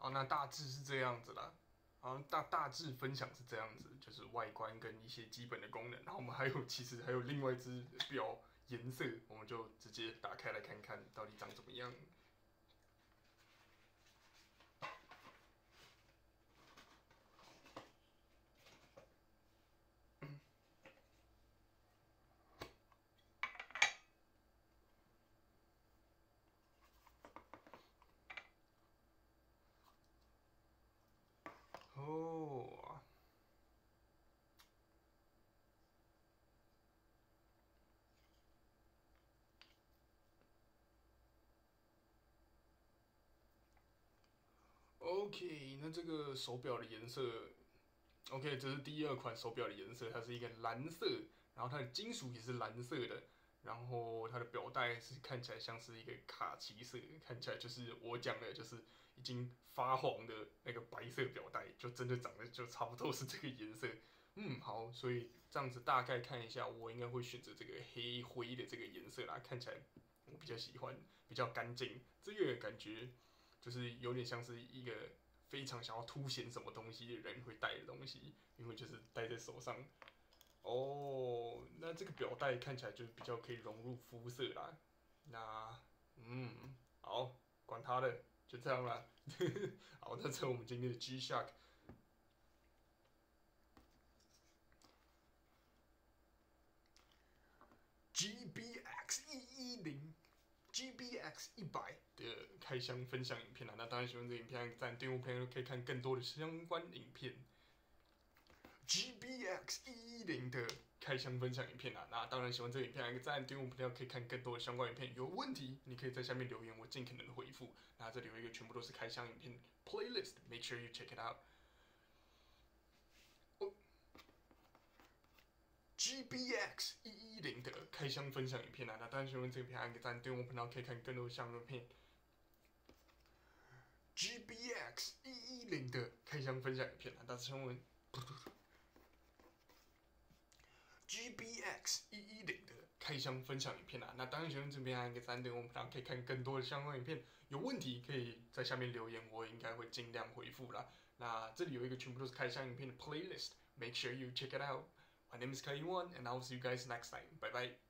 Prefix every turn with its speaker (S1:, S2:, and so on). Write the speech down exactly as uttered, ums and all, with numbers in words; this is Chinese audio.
S1: 好，那大致是这样子啦。好，大大致分享是这样子，就是外观跟一些基本的功能。然后我们还有其实还有另外一只表颜色，我们就直接打开来看看到底长怎么样。哦，OK，那这个手表的颜色，OK，这是第二款手表的颜色，它是一个蓝色，然后它的金属也是蓝色的，然后它的表带是看起来像是一个卡其色，看起来就是我讲的，就是已经发黄的那个白色表带，就真的长得就差不多是这个颜色。嗯，好，所以这样子大概看一下，我应该会选择这个黑灰的这个颜色啦，看起来我比较喜欢，比较干净，这个感觉就是有点像是一个非常想要凸显什么东西的人会戴的东西，因为就是戴在手上。哦，那这个表带看起来就是比较可以融入肤色啦。那嗯，好，管他的，就这样啦。好，那这是我们今天的 G Shock G B X 一一零。G B X 一百的开箱分享影片啦，那当然喜欢这影片，按赞、订阅朋友可以看更多的相关影片。G B X 一一零的开箱分享影片啦，那当然喜欢这个影片，按个赞、订阅朋友可以看更多的相关影片。有问题你可以在下面留言，我尽可能的回复。那这里有一个全部都是开箱影片 playlist，make sure you check it out。哦G B X 一一零的开箱分享影片啊，那当然喜欢这个影片，按个赞，订阅我频道可以看更多的相关影片。G B X 一一零的开箱分享影片啊，大家请问 G B X 一一零的开箱分享影片啊，那当然喜欢这边按个赞，订阅我频道可以看更多的相关影片。有问题可以在下面留言，我应该会尽量回复啦。那这里有一个全部都是开箱影片的 playlist，make sure you check it out。My name is Kaiwan, and I'll see you guys next time. Bye bye.